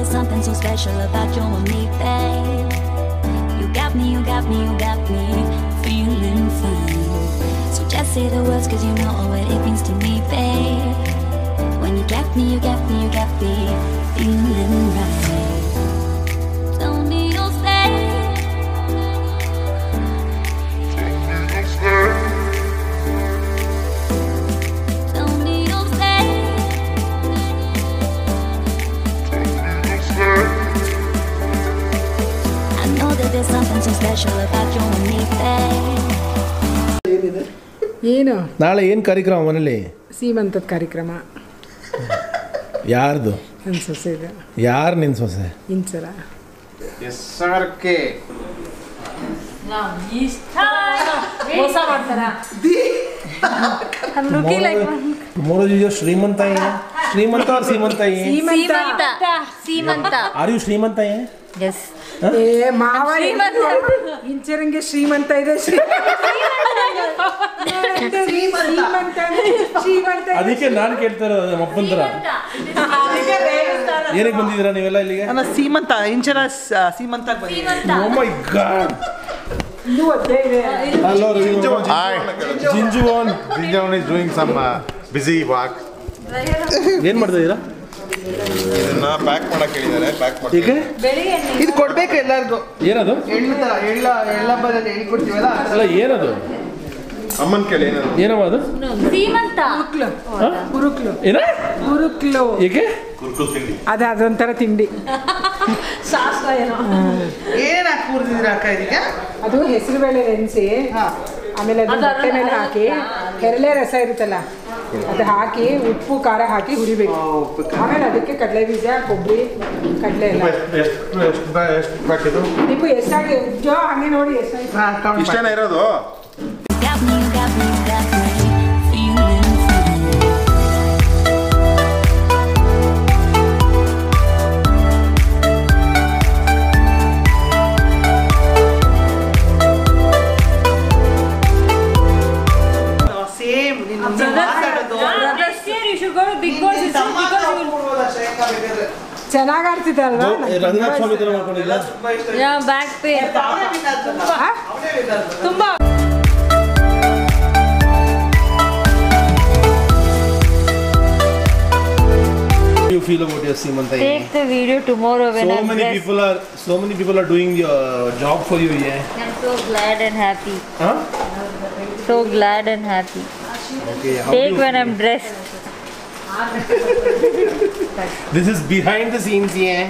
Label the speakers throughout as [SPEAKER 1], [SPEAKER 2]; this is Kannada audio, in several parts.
[SPEAKER 1] there's something so special about you and me, babe. You got me, you got me, you got me feeling fine. So just say the words, cause you know what it means to me, babe. When you got me, you got me, you got me feeling right. Tell me you'll stay. Tell me you'll stay. I know that there's something so special about you and me, babe.
[SPEAKER 2] ಏನು
[SPEAKER 3] ನಾಳೆ ಏನು ಕಾರ್ಯಕ್ರಮ ಮನೇಲಿ?
[SPEAKER 2] ಸೀಮಂತದ ಕಾರ್ಯಕ್ರಮ.
[SPEAKER 3] ಯಾರ್ದು?
[SPEAKER 2] ನನ್ನ ಸೊಸೆ ಇದೆ.
[SPEAKER 3] ಯಾರು ನಿನ್ನ ಸೊಸೆ?
[SPEAKER 2] ಇಂಚರ.
[SPEAKER 4] SRK.
[SPEAKER 2] ಮೋಸ ಮಾಡ್ತಾರ.
[SPEAKER 3] Tomorrow is your Seemantha. Seemantha or Seemantha?
[SPEAKER 5] Seemantha.
[SPEAKER 3] Are you Seemantha?
[SPEAKER 5] Yes.
[SPEAKER 2] ಏ ಮಾವ ಇಂಚರಂಗೆ ಶ್ರೀಮಂತ ಇದೆ.
[SPEAKER 3] ಅದಕ್ಕೆ ನಾನು ಕೇಳ್ತಾ ಇರೋದು ನಮ್ಮ ಅಪ್ಪನ ಥರ. ಏನಕ್ಕೆ ಬಂದಿದ್ದೀರಾ ನೀವೆಲ್ಲ ಇಲ್ಲಿಗೆ?
[SPEAKER 4] ಸೀಮಂತ Inchara ಸೀಮಂತ.
[SPEAKER 3] Oh my God. Hello,
[SPEAKER 6] Hi.
[SPEAKER 3] Jinju on
[SPEAKER 6] is doing some busy work.
[SPEAKER 3] ಏನು ಮಾಡ್ತಾ ಇದ್ದೀರಾ?
[SPEAKER 6] ಇದನ್ನ ಪ್ಯಾಕ್ ಮಾಡಕ್ಕೆ ಹೇಳಿದ್ದಾರೆ. ಪ್ಯಾಕ್ ಮಾಡಿ.
[SPEAKER 3] ಈಗ
[SPEAKER 4] ಇದು ಕೊಡ್ಬೇಕು ಎಲ್ಲರಿಗೂ.
[SPEAKER 3] ಏನದು?
[SPEAKER 4] ಎಳ್ಳ ಬರೋದು ಎಳ್ಳು ಕೊಡ್ತೀವಲ್ಲ.
[SPEAKER 3] ಅಲ್ಲ ಏನದು?
[SPEAKER 6] ಅಮ್ಮನ ಕೇಳಿ ಏನದು?
[SPEAKER 3] ಏನಮ್ಮ ಅದು?
[SPEAKER 5] ಸೀಮಂತ.
[SPEAKER 2] ಕುರುಕ್ಲು.
[SPEAKER 3] ಏನ?
[SPEAKER 2] ಕುರುಕ್ಲು.
[SPEAKER 3] ಏಕೆ?
[SPEAKER 6] ಕುರ್ಕುಲ್ ತಿಂಡಿ.
[SPEAKER 2] ಅದೊಂಥರ ತಿಂಡಿ.
[SPEAKER 5] ಶಾಸ್ತ್ರ ಏನೋ.
[SPEAKER 4] ಏನೇನು ಹಾಕಿ ಕೂರ್ತಿದ್ದೀರಾ ಅಕ್ಕ ಇದಕ್ಕೆ?
[SPEAKER 2] ಅದು ಹೆಸರು ಬೇಳೆ ನೆನೆಸಿ ಆಮೇಲೆ ಅದು ಬಟ್ಟೆ ಮೇಲೆ ಹಾಕಿ ಕೆರಳೆ ರಸ ಇರುತ್ತಲ್ಲ ಅದು ಹಾಕಿ ಉಪ್ಪು ಖಾರ ಹಾಕಿ ಹುರಿಬೇಕು. ಆಮೇಲೆ ಅದಕ್ಕೆ ಕಡಲೆ ಬೀಜ ಕೊಬ್ಬರಿ ಕಡಲೆ ಎಲ್ಲ.
[SPEAKER 6] ಎಷ್ಟು ಪ್ಯಾಕೆಟು?
[SPEAKER 2] ನೀವು ಎಷ್ಟಾಗಿ ಜೋ ಹಂಗೆ ನೋಡಿ ಎಷ್ಟಾಗಿ
[SPEAKER 6] ಇಷ್ಟೇನ ಇರೋದು?
[SPEAKER 1] Got me, you got me, you got me feeling fine.
[SPEAKER 4] Same ನಿನ್ನ ಮಾತಾಡೋದು.
[SPEAKER 5] Next year you should go to Big Boss because you will.
[SPEAKER 2] ಚೆನ್ನಾಗಿ ಆಡ್ತಿದ್ದಲ್ವಾ?
[SPEAKER 3] ರಂಗನಾಥ ಸ್ವಾಮಿ ಥರ ಮಾಡ್ಕೊಂಡಿಲ್ಲ?
[SPEAKER 5] Yeah, back pain. ತುಂಬಾ.
[SPEAKER 3] How do you feel about your Seemantha?
[SPEAKER 5] Take the video tomorrow when
[SPEAKER 3] So
[SPEAKER 5] I'm
[SPEAKER 3] many people are doing your job for you, yeah.
[SPEAKER 5] I'm so glad and happy.
[SPEAKER 3] Huh?
[SPEAKER 5] So glad and happy.
[SPEAKER 3] Okay.
[SPEAKER 5] Take when I'm dressed.
[SPEAKER 3] This is behind the scenes, yeah.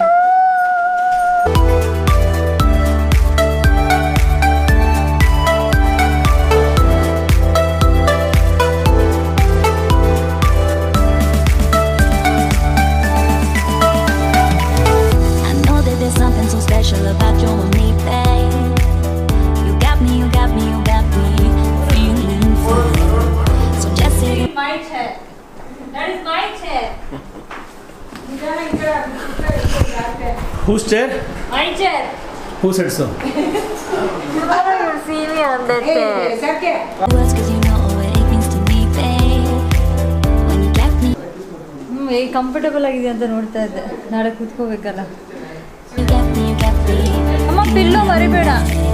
[SPEAKER 1] Special about you and me, babe. You got me, you got me, you got me feeling fine. So just say
[SPEAKER 5] My chair. That is my chair.
[SPEAKER 3] Whose chair?
[SPEAKER 5] My chair.
[SPEAKER 3] Who said so?
[SPEAKER 5] You see me on that chair.
[SPEAKER 1] words, cause you know what it means to me, babe. When you got me,
[SPEAKER 5] ಹೇಗೆ ಕಂಫರ್ಟಬಲ್ ಆಗಿದೆ ಅಂತ ನೋಡ್ತಾ ಇದ್ದೆ. ನಾಳೆ ಕೂತ್ಕೋಬೇಕಲ್ಲ.
[SPEAKER 1] you got me, you got me.
[SPEAKER 5] ಅಮ್ಮ ಪಿಲ್ಲೋ ಮರಿಬೇಡ.